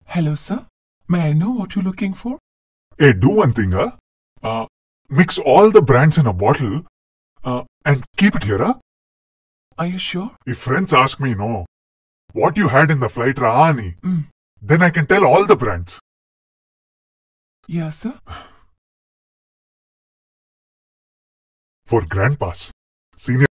Hello, sir. May I know what you're looking for? Hey, do one thing, mix all the brands in a bottle and keep it here, Are you sure? If friends ask me, no, what you had in the flight, Raani, Mm. then I can tell all the brands. Yeah, sir. For grandpas, senior